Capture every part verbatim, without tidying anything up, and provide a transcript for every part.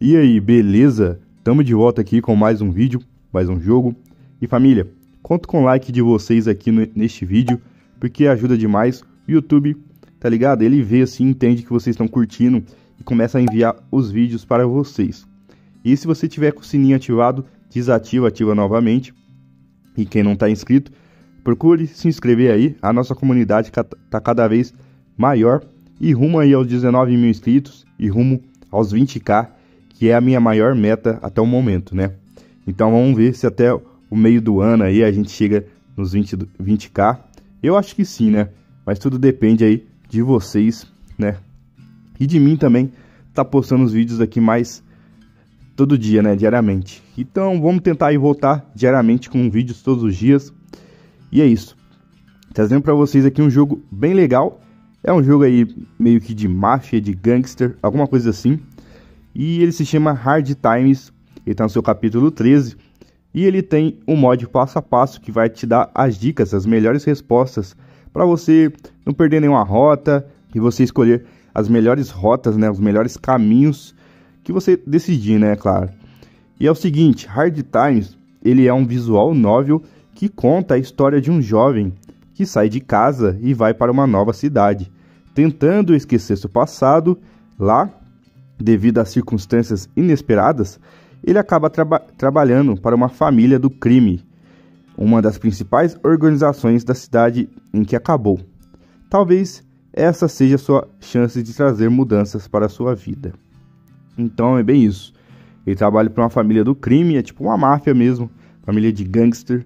E aí, beleza? Tamo de volta aqui com mais um vídeo, mais um jogo. E família, conto com o like de vocês aqui no, neste vídeo, porque ajuda demais. O YouTube, tá ligado? Ele vê assim, entende que vocês estão curtindo e começa a enviar os vídeos para vocês. E se você tiver com o sininho ativado, desativa, ativa novamente. E quem não tá inscrito, procure se inscrever aí. A nossa comunidade tá cada vez maior e rumo aí aos dezenove mil inscritos e rumo aos vinte k, que é a minha maior meta até o momento, né? Então vamos ver se até o meio do ano aí a gente chega nos vinte k. Eu acho que sim, né? Mas tudo depende aí de vocês, né? E de mim também tá postando os vídeos aqui mais todo dia, né? Diariamente. Então vamos tentar aí voltar diariamente com vídeos todos os dias. E é isso. Trazendo para vocês aqui um jogo bem legal. É um jogo aí meio que de máfia, de gangster, alguma coisa assim. E ele se chama Hard Times. Ele tá no seu capítulo treze. E ele tem um mod passo a passo que vai te dar as dicas, as melhores respostas, para você não perder nenhuma rota e você escolher as melhores rotas, né, os melhores caminhos que você decidir, né, claro. E é o seguinte, Hard Times, ele é um visual novel que conta a história de um jovem que sai de casa e vai para uma nova cidade, tentando esquecer seu passado. Lá, devido a circunstâncias inesperadas, ele acaba traba trabalhando para uma família do crime, uma das principais organizações da cidade em que acabou. Talvez essa seja a sua chance de trazer mudanças para a sua vida. Então é bem isso. Ele trabalha para uma família do crime, é tipo uma máfia mesmo, família de gangster.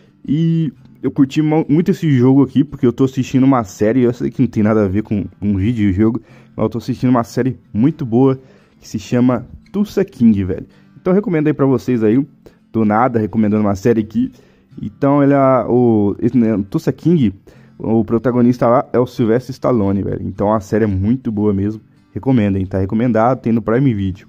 E eu curti muito esse jogo aqui, porque eu tô assistindo uma série, eu sei que não tem nada a ver com um vídeo e jogo, mas eu tô assistindo uma série muito boa, que se chama Tulsa King, velho. Então eu recomendo aí pra vocês aí, do nada, recomendando uma série aqui. Então ele é o né, Tulsa King, o protagonista lá é o Sylvester Stallone, velho. Então a série é muito boa mesmo, recomendem, tá recomendado, tem no Prime Video.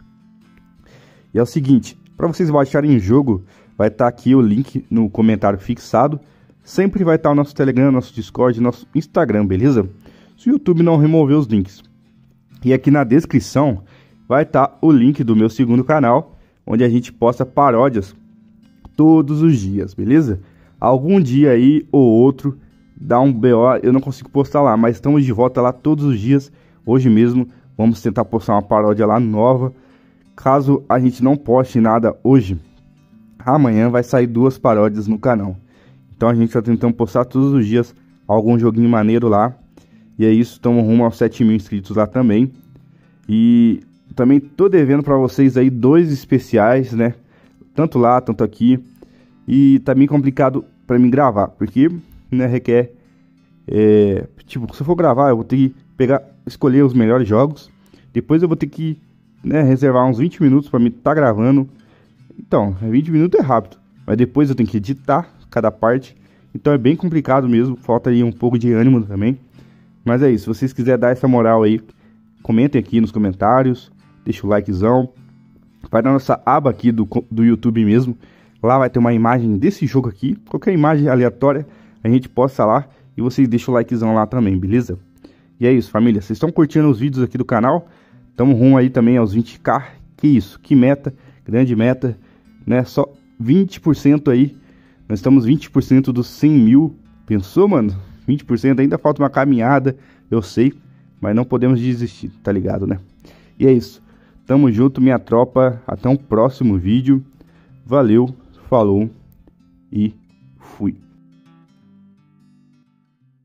E é o seguinte, para vocês baixarem o jogo, vai estar tá aqui o link no comentário fixado. Sempre vai estar tá o nosso Telegram, nosso Discord, nosso Instagram, beleza? Se o YouTube não remover os links. E aqui na descrição vai estar tá o link do meu segundo canal, onde a gente posta paródias todos os dias, beleza? Algum dia aí ou outro dá um B O, eu não consigo postar lá, mas estamos de volta lá todos os dias. Hoje mesmo vamos tentar postar uma paródia lá nova. Caso a gente não poste nada hoje, amanhã vai sair duas paródias no canal. Então a gente está tentando postar todos os dias algum joguinho maneiro lá. E é isso, estamos rumo aos sete mil inscritos lá também. E também tô devendo para vocês aí dois especiais, né? Tanto lá, tanto aqui. E tá bem complicado para mim gravar, porque, né, requer... É, tipo, se eu for gravar, eu vou ter que pegar, escolher os melhores jogos. Depois eu vou ter que, né, reservar uns vinte minutos para mim estar tá gravando. Então, vinte minutos é rápido, mas depois eu tenho que editar cada parte. Então é bem complicado mesmo, falta aí um pouco de ânimo também. Mas é isso, se vocês quiserem dar essa moral aí, comentem aqui nos comentários, deixa o likezão. Vai na nossa aba aqui do, do YouTube mesmo, lá vai ter uma imagem desse jogo aqui. Qualquer imagem aleatória a gente posta lá e vocês deixam o likezão lá também, beleza? E é isso, família, vocês estão curtindo os vídeos aqui do canal? Estamos rumo aí também aos vinte k, que isso, que meta, grande meta, né? Só vinte por cento aí, nós estamos vinte por cento dos cem mil, pensou, mano? vinte por cento, ainda falta uma caminhada, eu sei, mas não podemos desistir, tá ligado, né? E é isso, tamo junto, minha tropa, até um próximo vídeo, valeu, falou e fui.